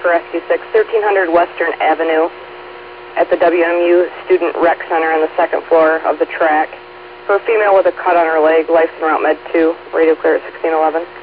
for Rescue 6, 1300 Western Avenue at the WMU Student Rec Center on the second floor of the track. For a female with a cut on her leg, life's en route med 2, radio clear at 1611.